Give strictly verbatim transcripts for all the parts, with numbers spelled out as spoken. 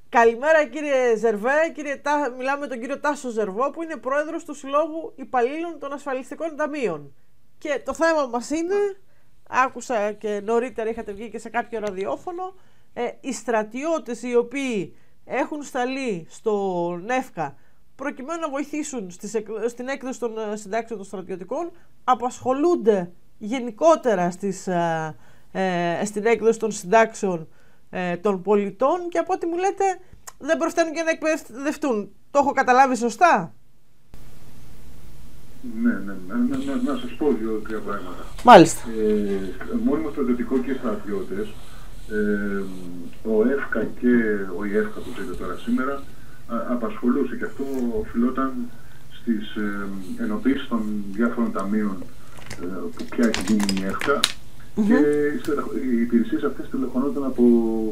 Καλημέρα κύριε Ζερβέ, κύριε Τα... μιλάμε με τον κύριο Τάσο Ζερβό που είναι πρόεδρος του Συλλόγου Υπαλλήλων των Ασφαλιστικών Ταμείων. Και το θέμα μας είναι, άκουσα και νωρίτερα είχατε βγει και σε κάποιο ραδιόφωνο, ε, οι στρατιώτες οι οποίοι έχουν σταλεί στο ΝΕΦΚΑ προκειμένου να βοηθήσουν στις, στην έκδοση των συντάξεων των στρατιωτικών, απασχολούνται γενικότερα στις, ε, ε, στην έκδοση των συντάξεων ε, των πολιτών και από ό,τι μου λέτε δεν προφταίνουν και να εκπαιδευτούν. Το έχω καταλάβει σωστά? Ναι, ναι, ναι, ναι, ναι, να σας πω δύο-τρία πράγματα. Μάλιστα. Ε, μόνιμο στρατιωτικό και στρατιώτες, ε, ο ΕΦΚΑ και ο ΙΕΦΚΑ που λέγεται τώρα σήμερα, α, απασχολούσε και αυτό οφειλόταν στις ε, ενοποιήσεις των διάφορων ταμείων ε, που πια έχει γίνει η ΕΦΚΑ mm-hmm. και οι υπηρεσίες αυτές τηλεφωνόταν από,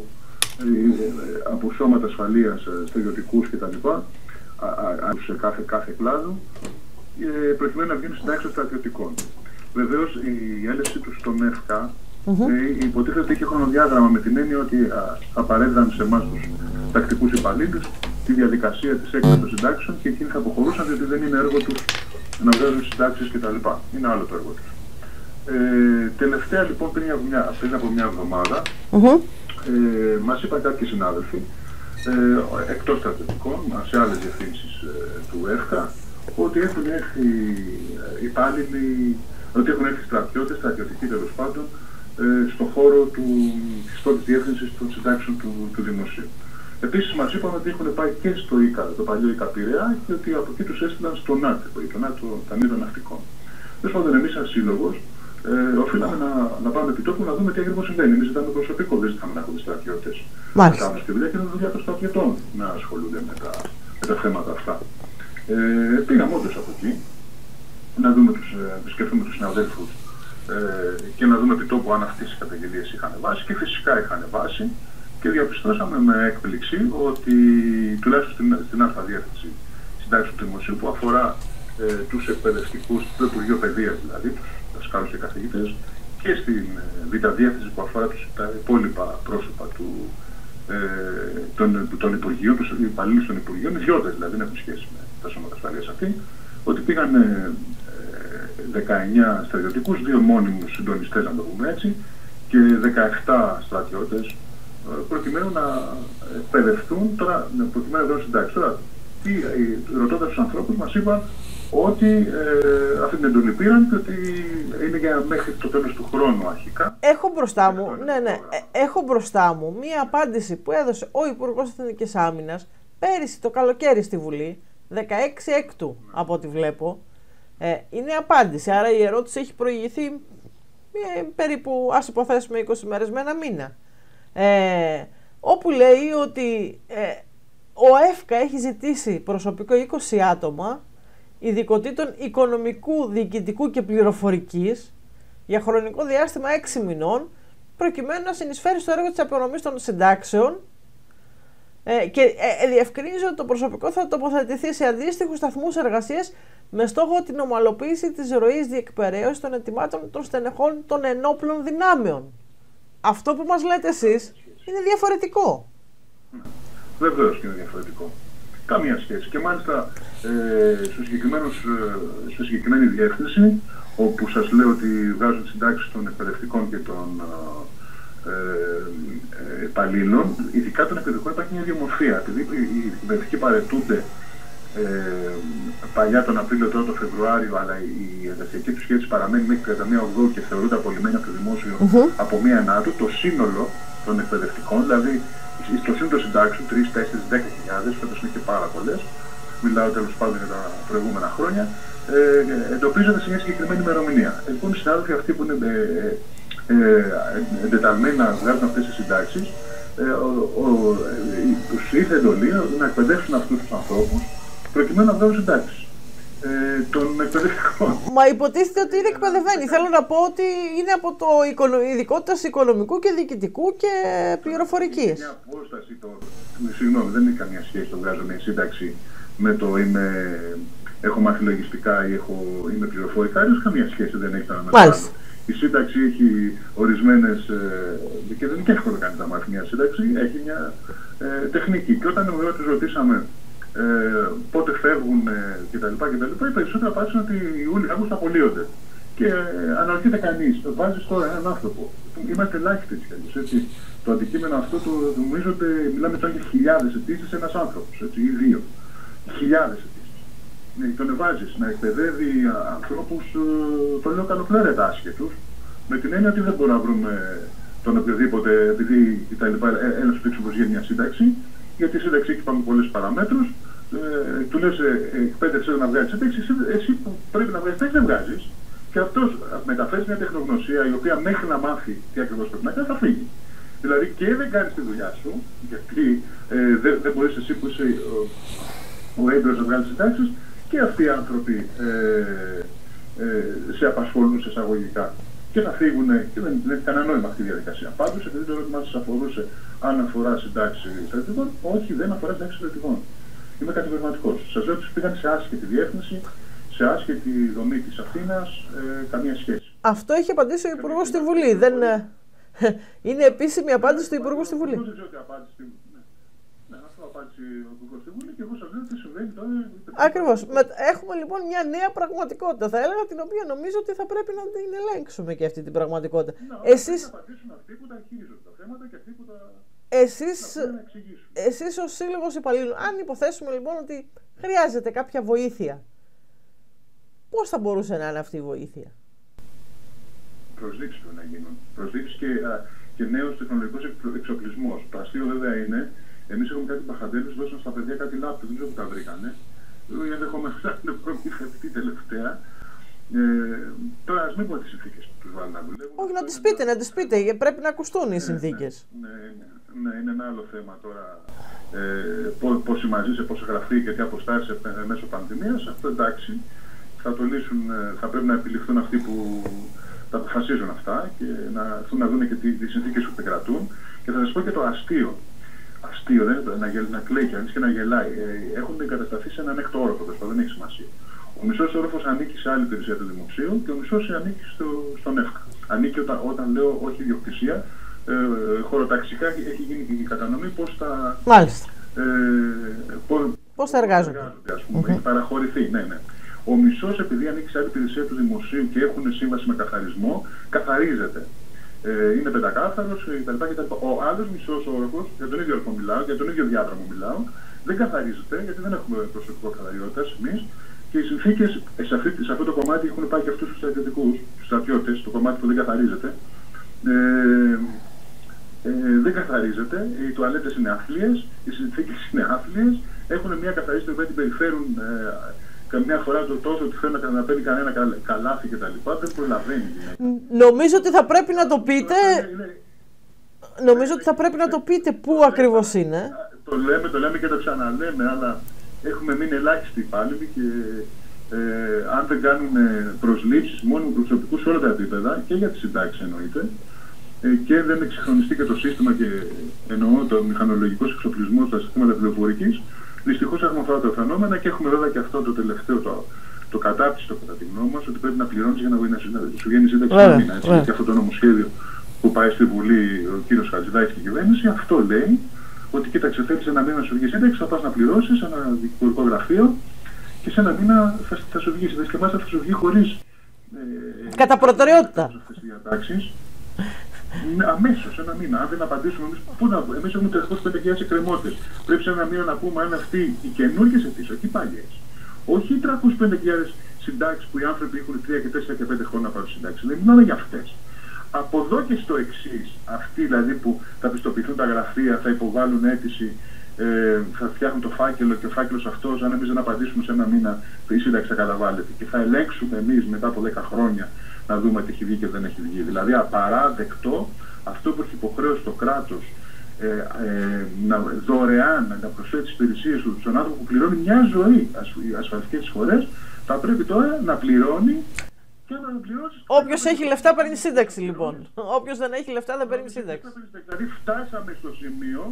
ε, από σώματα ασφαλείας, στρατιωτικούς κτλ. Σε κάθε, κάθε κλάδο, προκειμένου να βγουν συντάξεις των στρατιωτικών. Βεβαίως η έλευση του στον ΕΦΚΑ mm-hmm. ε, υποτίθεται ότι είχε χρονοδιάγραμμα με την έννοια ότι α, θα παρέδραν σε εμάς τους τακτικούς υπαλλήλους τη διαδικασία της έκδοσης των συντάξεων και εκείνοι θα αποχωρούσαν διότι δεν είναι έργο τους να βγάζουν συντάξεις κτλ. Είναι άλλο το έργο τους. Ε, τελευταία λοιπόν πριν, μια, πριν από μια εβδομάδα mm-hmm. ε, μας είπαν κάποιοι συνάδελφοι ε, εκτός στρατιωτικών, σε άλλες διευθύνσεις ε, του ΕΦΚΑ, ότι έχουν έρθει υπάλληλοι, ότι έχουν έρθει στρατιώτες, στρατιωτικοί τέλος πάντων, ε, στον χώρο του, της πρώτης διεύθυνσης των συντάξεων του, του Δημοσίου. Επίσης μας είπαν ότι έχουν πάει και στο ΙΚΑ, το παλιό ΙΚΑ Πειραιά, και ότι από εκεί τους έστειλαν στο ΝΑΤ, το ΝΑΤ, το Ταμείο των Ναυτικών. Τέλος πάντων, εμείς σαν σύλλογος, ε, οφείλαμε να, να πάμε επί τόπου να δούμε τι ακριβώς συμβαίνει. Εμείς ζητάμε προσωπικό, δεν ζητάμε να έχουμε στρατιώτες. Μάλιστα. Στη δουλειά και είναι δουλειά των στρατιωτών να ασχολούνται με τα, με τα θέματα αυτά. Ε, πήγαμε όντως από εκεί να δούμε τους, επισκεφθούμε τους συναδέλφους ε, και να δούμε επί τόπου αν αυτές οι καταγγελίες είχαν βάση, και φυσικά είχαν βάση, και διαπιστώσαμε με έκπληξη ότι τουλάχιστον στην, στην Α διεύθυνση συντάξεων του Δημοσίου που αφορά ε, τους εκπαιδευτικούς, το Υπουργείο Παιδείας δηλαδή, τους δασκάλους και καθηγητές, και στην Β διεύθυνση που αφορά τους, τα υπόλοιπα πρόσωπα του, ε, των, των Υπουργείων, τους υπαλλήλους των Υπουργείων, ιδιώτες δηλαδή, δεν έχουν σχέση με τα σώματα ασφαλείας αυτή, ότι πήγαν ε, δεκαεννιά στρατιωτικούς, δύο μόνιμους συντονιστές, να το πούμε έτσι, και δεκαεπτά στρατιώτες, ε, προκειμένου να εκπαιδευτούν, τώρα, προκειμένου να δώσουν συντάξεις. Τώρα, τι, ρωτώντας τους ανθρώπους, μας είπαν ότι ε, αυτή την εντολή πήραν και ότι είναι για μέχρι το τέλος του χρόνου αρχικά. Έχω μπροστά μου, ναι, ναι, έχω μπροστά μου μία απάντηση που έδωσε ο Υπουργός Εθνικής Άμυνας πέρυσι το καλοκαίρι στη Βουλή, δεκαέξι Έκτου από ό,τι βλέπω. Ε, είναι απάντηση, άρα η ερώτηση έχει προηγηθεί ε, περίπου, ας υποθέσουμε, είκοσι μέρες με ένα μήνα. Ε, όπου λέει ότι ε, ο ΕΦΚΑ έχει ζητήσει προσωπικό είκοσι άτομα, ειδικοτήτων οικονομικού, διοικητικού και πληροφορικής, για χρονικό διάστημα έξι μηνών, προκειμένου να συνεισφέρει στο έργο της απονομής των συντάξεων. Ε, και ε, διευκρινίζει ότι το προσωπικό θα τοποθετηθεί σε αντίστοιχους σταθμούς εργασίας με στόχο την ομαλοποίηση της ροής διεκπαιρέωσης των αιτημάτων των στελεχών των ενόπλων δυνάμεων. Αυτό που μας λέτε εσείς είναι διαφορετικό. Βεβαίως και είναι διαφορετικό. Καμία σχέση. Και μάλιστα ε, στο ε, στη συγκεκριμένη διεύθυνση, όπου σας λέω ότι βγάζουν συντάξεις των εκπαιδευτικών και των ε, υπαλλήλων, ειδικά των εκπαιδευτικών υπάρχει μια ιδιομορφία. Επειδή οι εκπαιδευτικοί παρετούνται ε, παλιά τον Απρίλιο, τώρα τον Φεβρουάριο, αλλά η εργασιακή του σχέση παραμένει μέχρι τριάντα μία Οκτωβρίου και θεωρούνται απολυμμένοι από το δημόσιο mm-hmm. από μία ενάτου, το σύνολο των εκπαιδευτικών, δηλαδή στο σύνολο των συντάξεων, τρεις, τέσσερις, δέκα χιλιάδες, φέτος είναι και πάρα πολλές, μιλάω τέλος πάντων για τα προηγούμενα χρόνια, ε, εντοπίζονται σε μια συγκεκριμένη ημερομηνία. Λοιπόν, οι συνάδελφοι αυτοί που είναι ε, ε, εντεταλμένοι να βγάζουν αυτές τις συντάξεις, ε, τους ήρθε εντολή να εκπαιδεύσουν αυτούς τους ανθρώπους προκειμένου να βγάλουν συντάξεις ε, των εκπαιδευτικών. Μα υποτίθεται ότι είναι εκπαιδευμένοι. Θέλω να πω ότι είναι από το ειδικότητα οικονομικού και διοικητικού και πληροφορικής. Μια απόσταση, το, συγγνώμη, δεν είναι καμία σχέση το βγάζω μια σύνταξη με το είμαι, έχω μάθει λογιστικά ή έχω, είμαι πληροφορικά, είναι καμία σχέση, δεν έχει κανένα. Η σύνταξη έχει ορισμένες, ε, και δεν είναι εύκολο κανείς να μάθει μια σύνταξη, έχει μια ε, τεχνική. Και όταν εγώ τους ρωτήσαμε ε, πότε φεύγουν ε, κτλ, κτλ, οι περισσότεροι απάντησαν ότι Ιούλιο-Αύγουστο απολύονται. Και ε, αναρωτιέται κανείς, βάζεις τώρα έναν άνθρωπο. Είμαστε ελάχιστοι έτσι. Το αντικείμενο αυτό το νομίζω ότι μιλάμε τώρα για χιλιάδες αιτήσεις ένας άνθρωπος, έτσι, ή δύο. Χιλιάδες αιτήσεις. Ναι, τον βάζεις να εκπαιδεύει ανθρώπους, το λέω καλοπλέρετα άσχετους, με την έννοια ότι δεν μπορούμε να βρούμε τον οποιοδήποτε, επειδή ένας πίξιμος γίνει μια σύνταξη, γιατί η σύνταξη έχει πάνω πολλές παραμέτρους. Ε, του λες ε, εκπαίδευσε να βγάλεις σύνταξη, εσύ που πρέπει να βγάλεις δεν βγάζεις. Και αυτός μεταφέρει μια τεχνογνωσία η οποία μέχρι να μάθει τι ακριβώς πρέπει να κάνει θα φύγει. Δηλαδή και δεν κάνεις τη δουλειά σου, γιατί ε, δεν, δεν μπορείς εσύ που είσαι ο, ο έμπειρος να βγάλεις συντάξεις, και αυτοί οι άνθρωποι ε, ε, σε απασχολούν σε εισαγωγικά. Και θα φύγουν και δεν έχει κανένα νόημα αυτή η διαδικασία. Πάντως, επειδή το ερώτημα σας αφορούσε αν αφορά συντάξεις στρατιωτικών, όχι, δεν αφορά συντάξεις στρατιωτικών. Είμαι κατηγορηματικός. Σας λέω ότι πήγαν σε άσχετη διεύθυνση, σε άσχετη δομή της Αθήνας, ε, καμία σχέση. Αυτό έχει απαντήσει ο Υπουργός στη Βουλή. Δεν... Είναι επίσημη απάντηση του Υπουργού στη Βουλή. Εγώ δεν ξέρω τι απάντηση. Ναι, αυτό απάντησε ο Υπουργός στη Βουλή και εγώ σας λέω τι συμβαίνει τώρα. Ακριβώς. Έχουμε λοιπόν μια νέα πραγματικότητα, θα έλεγα, την οποία νομίζω ότι θα πρέπει να την ελέγξουμε και αυτή την πραγματικότητα. Να, εσείς... να απαντήσουν αυτοί που τα χειρίζονται τα θέματα και αυτοί που τα... Εσείς, εσείς ως Σύλλογος Υπαλλήλων, αν υποθέσουμε λοιπόν ότι χρειάζεται κάποια βοήθεια, πώς θα μπορούσε να είναι αυτή η βοήθεια? Προσδείξεις πρέπει να γίνουν. Προσδείξεις και, και νέος τεχνολογικός εξοπλισμός. Το αστείο βέβαια είναι, εμείς έχουμε κάτι παχαντέλους, δώσαν στα παιδιά κάτι λάπτοπ, δεν ξέρω που τα βρήκανε. Ενδεχομένως να είναι προμηθευτή τελευταία. Ε, τώρα ας μην πω τις συνθήκες που τους βάλουν να δουλεύουν. Όχι, να τις πείτε, να τις πείτε, γιατί πρέπει να ακουστούν οι συνθήκες. Ναι, ναι, ναι, είναι ένα άλλο θέμα τώρα. Ε, πόσοι μαζί σε πόσα γραφή και τι αποστάσεις μέσω πανδημίας. Αυτό εντάξει, θα το λύσουν, θα πρέπει να επιληφθούν αυτοί που τα αποφασίζουν αυτά και να έρθουν να δουν και τις συνθήκες που επικρατούν. Και θα σας πω και το αστείο. Αστείο, δεν είναι να, να κλαίει κανείς και να γελάει. Ε, έχουν εγκατασταθεί σε έναν έκτο όροφο, δεν έχει σημασία. Ο μισός όροφος ανήκει σε άλλη υπηρεσία του δημοσίου και ο μισός ανήκει στο, στον ΕΦΚΑ. Ανήκει όταν, όταν λέω όχι ιδιοκτησία, ε, χωροταξικά έχει γίνει η κατανομή πώς θα. Μάλιστα. Ε, πώς, πώς θα εργάζονται. εργάζονται ας πούμε. Mm-hmm. Έχει παραχωρηθεί, ναι, ναι. Ο μισός, επειδή ανήκει σε άλλη υπηρεσία του δημοσίου και έχουν σύμβαση με καθαρισμό, καθαρίζεται. Ε, είναι πεντακάθαρος κτλ. Ο άλλος μισός όροφος, για τον ίδιο όροφο μιλάω, για τον ίδιο διάδρομο μιλάω, δεν καθαρίζεται γιατί δεν έχουμε προσωπικό καθαριότητας εμείς. Και οι συνθήκες σε, σε αυτό το κομμάτι έχουν πάει και αυτούς τους στρατιωτικούς, τους στρατιώτες, το κομμάτι που δεν καθαρίζεται. Ε, ε, δεν καθαρίζεται, οι τουαλέτες είναι άθλιες, οι συνθήκες είναι άθλιες, έχουν μια καθαρίστρια που την περιφέρουν ε, καμιά φορά το τόσο ότι θέλουν να παίρνει κανένα καλάθι κτλ. Δεν προλαβαίνει. Νομίζω ότι θα πρέπει να το πείτε. Νομίζω ότι θα πρέπει να το πείτε πού ακριβώς είναι. Το λέμε, το λέμε και το ξαναλέμε, αλλά έχουμε μείνει ελάχιστοι υπάλληλοι και ε, αν δεν κάνουν προσλήψεις μόνιμου προσωπικού σε όλα τα επίπεδα και για τις συντάξεις εννοείται ε, και δεν εξυγχρονιστεί και το σύστημα και εννοώ το μηχανολογικός εξοπλισμός στα συστήματα πληροφορικής, δυστυχώς έχουμε αυτά τα φαινόμενα και έχουμε βέβαια και αυτό το τελευταίο, το, το κατάπτυστο κατά τη γνώμη μας, ότι πρέπει να πληρώνεις για να σου βγαίνει σύνταξη ένα μήνα. Έτσι, και αυτό το νομοσχέδιο που πάει στη Βουλή ο κύριος Χατζηδάκης και η κυβέρνηση, αυτό λέει. Ότι κοίταξε, θέλεις ένα μήνα να σου βγει σύνταξη, θα πας να πληρώσεις ένα δικηγορικό γραφείο και σε ένα μήνα θα, θα σου βγει σύνταξη και μάλιστα θα σου βγει χωρίς. Ε, Κατά προτεραιότητα. Αμέσως ένα μήνα. Αν δεν απαντήσουμε εμείς, πού να πούμε. Εμείς έχουμε τρεχώς πέντε χιλιάδες εκκρεμότητες. Πρέπει σε ένα μήνα να πούμε αν αυτοί οι καινούργιες αιτήσεις, όχι οι παλιές. Όχι οι τριακόσιες πέντε χιλιάδες συντάξεις που οι άνθρωποι έχουν τρία και τέσσερα και πέντε χρόνια να πάρουν συντάξεις. Δεν μιλάμε για αυτές. Από εδώ και στο εξής, αυτοί δηλαδή που θα πιστοποιηθούν τα γραφεία, θα υποβάλουν αίτηση, ε, θα φτιάχνουν το φάκελο και ο φάκελος αυτός, αν εμείς δεν απαντήσουμε σε ένα μήνα, η σύνταξη θα καταβάλλεται. Και θα ελέγξουμε εμείς μετά από δέκα χρόνια να δούμε τι έχει βγει και δεν έχει βγει. Δηλαδή απαράδεκτο αυτό που έχει υποχρέωση το κράτος ε, ε, να, δωρεάν να προσφέρει τις υπηρεσίες του στον άνθρωπο που πληρώνει μια ζωή ασφαλιστικές εισφορές, θα πρέπει τώρα να πληρώνει. Όποιος έχει λεφτά παίρνει σύνταξη λοιπόν. Όποιος δεν έχει λεφτά δεν παίρνει σύνταξη. Δηλαδή φτάσαμε στο σημείο,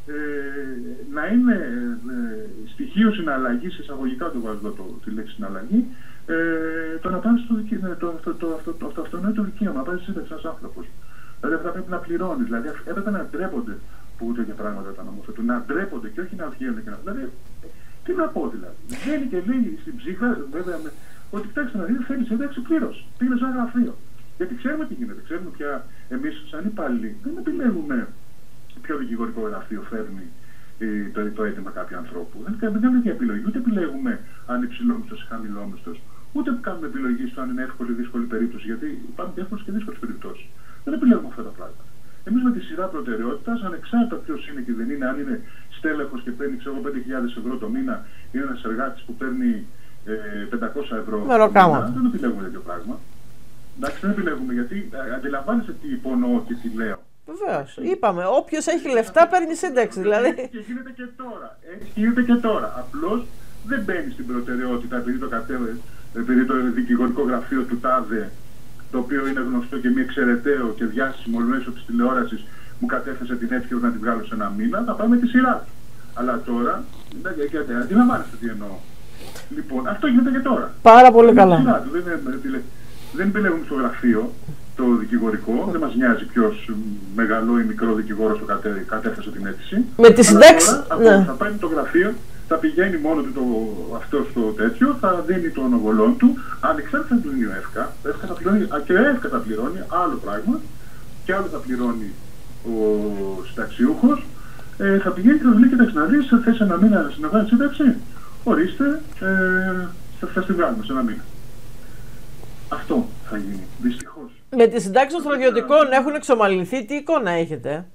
ε, να είναι ε, στοιχείο συναλλαγής, εισαγωγικά το βάζω το, τη λέξη συναλλαγή, ε, το να πάρεις το, το, το, το, το, το, το αυτονόητο δικαίωμα, να πάρεις σύνταξη ένας άνθρωπος. Δηλαδή αυτά πρέπει να πληρώνεις, δηλαδή έπρεπε να ντρέπονται που τέτοια πράγματα τα νομοθετούν, να ντρέπονται και όχι να βγαίνουν και να... Δηλαδή, τι να πω δηλαδή. Βγαίνει και λέει στην ψύχρα, βέβαια, με, ότι κοιτάξτε να δείτε, θέλει σύνταξη, πλήρως. Πήγαινε σε ένα γραφείο. Γιατί ξέρουμε τι γίνεται. Ξέρουμε πια εμείς, σαν υπάλληλοι, δεν επιλέγουμε ποιο δικηγορικό γραφείο φέρνει ε, το, το αίτημα κάποιου ανθρώπου. Δεν κάνουμε τέτοια επιλογή. Ούτε επιλέγουμε αν υψηλόμισθος ή χαμηλόμισθος. Ούτε κάνουμε επιλογή στο αν είναι εύκολη ή δύσκολη περίπτωση. Γιατί υπάρχουν και εύκολες και δύσκολες περιπτώσεις. Δεν επιλέγουμε αυτά τα πράγματα. Εμείς με τη σειρά προτεραιότητας, ανεξάρτητα ποιος είναι και δεν είναι, αν είναι στέλεχος και παίρνει ξέρω, πέντε χιλιάδες ευρώ το μήνα ή ένας εργάτης που παίρνει ε, πεντακόσια ευρώ το μήνα, δεν επιλέγουμε τέτοιο πράγμα. Εντάξει, δεν επιλέγουμε γιατί αντιλαμβάνεσαι τι υπονοώ και τι λέω. Βεβαίως. Είπαμε, όποιος έχει λεφτά παίρνει σύνταξη. Δηλαδή. Και γίνεται και τώρα. Έτσι γίνεται και τώρα. Απλώς δεν μπαίνει στην προτεραιότητα επειδή το, κατέβε, επειδή το δικηγορικό γραφείο του ΤΑΔΕ, το οποίο είναι γνωστό και μη εξαιρεταίο και διάσημο μέσω της τηλεόρασης, μου κατέθεσε την έτυχε να την βγάλω σε ένα μήνα, θα πάμε με τη σειρά του. Αλλά τώρα, αντιλαμβάνεστε τι εννοώ. Λοιπόν, αυτό γίνεται και τώρα. Πάρα πολύ καλά. Δεν επιλέγουμε στο γραφείο το δικηγορικό, δεν μας νοιάζει ποιος μεγαλό ή μικρό δικηγόρος το κατέ, κατέθεσε την αίτηση. Με τη συντάξη. Ναι. Θα πάει το γραφείο, θα πηγαίνει μόνο του το, αυτό στο τέτοιο, θα δίνει τον οβολόν του, ανεξάρτητα του δίνει ο ΕΦΚΑ, ΕΦΚΑ θα πληρώνει, και ο ΕΦΚΑ θα πληρώνει άλλο πράγμα, και άλλο θα πληρώνει ο συνταξιούχος, ε, θα πηγαίνει και θα λέει, κοιτάξτε να δεις, θες ένα μήνα να βγάλει σύνταξη, ορίστε, ε, θα, θα στη βγάλουμε σε ένα μήνα. Αυτό θα γίνει, δυστυχώς. Με τις συντάξεις των στρατιωτικών έχουν εξομαλυνθεί, τι εικόνα έχετε?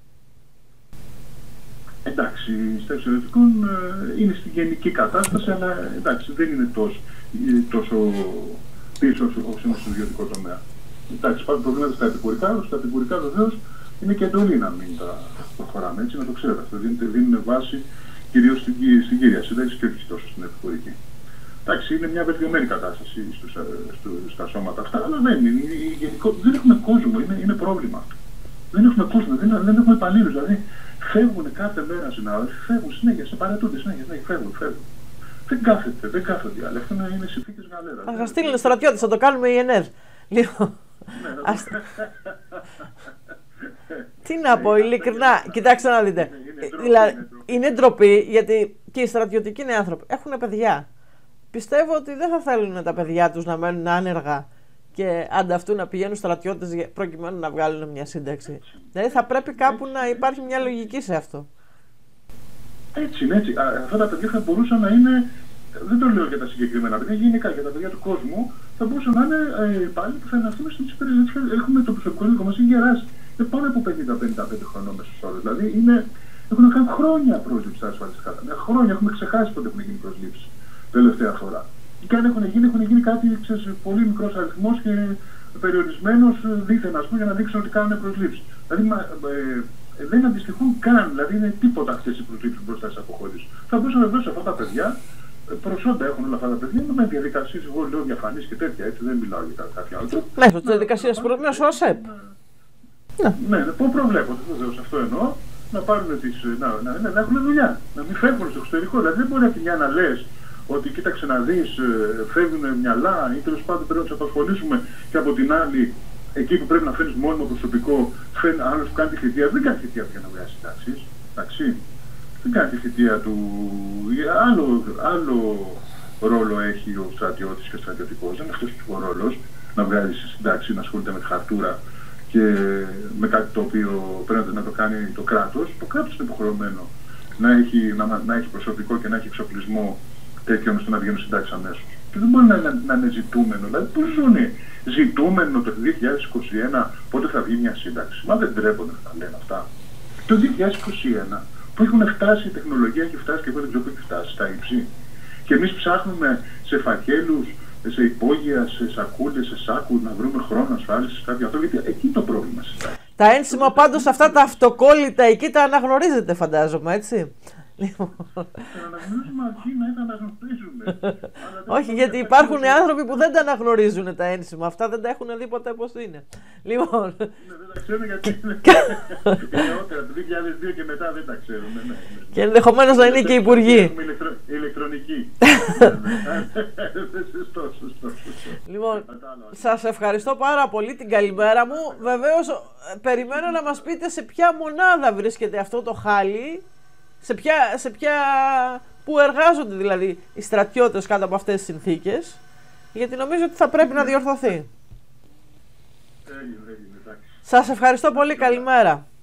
Εντάξει, οι συντάξεις των στρατιωτικών ε, είναι στην γενική κατάσταση, αλλά εντάξει, δεν είναι τόσο, τόσο πίσω όσο είναι στο ιδιωτικό τομέα. Εντάξει, υπάρχουν προβλήματα στα επικουρικά, στα επικουρικά βεβαίως είναι και εντολή να μην τα προχωράμε, έτσι να το ξέρετε αυτό. Δίνουν βάση κυρίως στην, στην κύρια σύνταξη και όχι τόσο στην επικουρική. Εντάξει, είναι μια βελτιωμένη κατάσταση στους, στους, στα σώματα αυτά, αλλά δεν είναι. Γενικό, δεν έχουμε κόσμο, είναι, είναι πρόβλημα αυτό. Δεν έχουμε κόσμο, δεν, δεν έχουμε υπαλλήλους. Δηλαδή, φεύγουν κάθε μέρα συνάδελφοι, φεύγουν συνέχεια, σε παρατούνται συνέχεια, συνέχεια, φεύγουν, φεύγουν. Δεν κάθεται, δεν κάθονται, αλλά αυτό είναι συνθήκες γαλέρα. Θα στείλουν στρατιώτες, θα το κάνουμε η ΕΝΕΔ. Λοιπόν. Τι να πω, ειλικρινά, κοιτάξτε να δείτε. Είναι ντροπή, γιατί και οι στρατιωτικοί είναι άνθρωποι. Έχουν παιδιά. Πιστεύω ότι δεν θα θέλουν τα παιδιά τους να μένουν άνεργα και ανταυτού να πηγαίνουν στρατιώτες προκειμένου να βγάλουν μια σύνταξη. Δηλαδή θα πρέπει κάπου να υπάρχει μια λογική σε αυτό. Έτσι είναι, έτσι. Αυτά τα παιδιά θα μπορούσαν να είναι, δεν το λέω για τα συγκεκριμένα παιδιά, γενικά για τα παιδιά του κόσμου, θα μπορούσαν να είναι ε, πάλι που θα εναρθούν στις υπηρεσίες. Έχουμε το προσωπικό υλικό μας, έχει γεράσει. Είναι πάνω από πενήντα με πενήντα πέντε χρονών μέσος όρος. Δηλαδή είναι, έχουν κάνει χρόνια πρόσληψη στα ασφαλιστικά ταμεία. Χρόνια έχουμε ξεχάσει πότε έχουν γίνει προσλήψεις. Τελευταία φορά. Και αν έχουν γίνει, έχουν γίνει κάτι ξέρεις, πολύ μικρός αριθμός και περιορισμένος δίθεν, ας πούμε, για να δείξουν ότι κάνουν προσλήψεις. Δηλαδή ε, ε, δεν αντιστοιχούν καν, δηλαδή είναι τίποτα αυτές οι προσλήψεις μπροστά στις αποχωρήσεις. Θα μπορούσαμε βέβαια σε αυτά τα παιδιά, προσόντα έχουν όλα αυτά τα παιδιά, με διαδικασίες, εγώ λέω διαφανείς και τέτοια, έτσι δεν μιλάω για κάποια άλλο. Μέσω της διαδικασίας μέσω ΟΣΕΠ. Ναι, ναι, ναι, προβλέπονται βεβαίως, αυτό εννοώ. Να πάρουν τις, να, να, να, να έχουν δουλειά, να μην φεύγουν στο εξωτερικό. Δηλαδή δεν μπορεί από τη μια να λες ότι κοίταξε να δεις, φεύγουν μυαλά ή τέλος πάντων πρέπει να τους απασχολήσουμε, και από την άλλη, εκεί που πρέπει να φέρνεις μόνιμο προσωπικό, φέρνει άλλος που κάνει τη θητεία. Δεν κάνει θητεία για να βγάζει συντάξεις. Εντάξει. Δεν κάνει τη θητεία του. Άλλο, άλλο ρόλο έχει ο στρατιώτης και ο στρατιωτικός. Δεν είναι αυτός ο ρόλος να βγάζει συντάξη, να ασχολείται με τη χαρτούρα και με κάτι το οποίο πρέπει να το κάνει το κράτος. Το κράτος είναι υποχρεωμένο να έχει, να, να έχει προσωπικό και να έχει εξοπλισμό τέτοιον ώστε να βγαίνουν συντάξεις αμέσως. Και δεν μπορεί να, να, να είναι ζητούμενο. Δηλαδή, πώς ζουν ζητούμενο το δύο χιλιάδες είκοσι ένα πότε θα βγει μια σύνταξη? Μα δεν τρέπονται να τα λένε αυτά. Το δύο χιλιάδες είκοσι ένα που έχουν φτάσει, η τεχνολογία έχει φτάσει και εγώ δεν ξέρω πού έχει φτάσει, στα ύψη. Και εμείς ψάχνουμε σε φακέλους, σε υπόγεια, σε σακούλες, σε σάκους να βρούμε χρόνο ασφάλισης, κάποιο αυτό, γιατί εκεί το πρόβλημα συντάξει. Τα ένσημα πάντως αυτά τα αυτοκόλλητα εκεί τα αναγνωρίζετε, φαντάζομαι, έτσι. Θα αναγνωρίζουμε αρχή να τα αναγνωρίζουμε. Όχι, γιατί υπάρχουν άνθρωποι που δεν τα αναγνωρίζουν τα ένσημα. Αυτά δεν τα έχουν δει ποτέ πώς είναι. Λοιπόν. Ναι, δεν τα ξέρουν γιατί είναι νεότερα, το δύο χιλιάδες δύο και μετά δεν τα ξέρουν. Και ενδεχομένως να είναι και υπουργοί. Ηλεκτρονική. Σωστό, σωστό. Λοιπόν, σας ευχαριστώ πάρα πολύ, την καλημέρα μου. Βεβαίως, περιμένω να μας πείτε σε ποια μονάδα βρίσκεται αυτό το χάλι, σε ποια, σε ποια, που εργάζονται δηλαδή οι στρατιώτες κάτω από αυτές τις συνθήκες, γιατί νομίζω ότι θα πρέπει να διορθωθεί. Έγινε, έγινε, εντάξει. Σας ευχαριστώ πολύ, καλημέρα.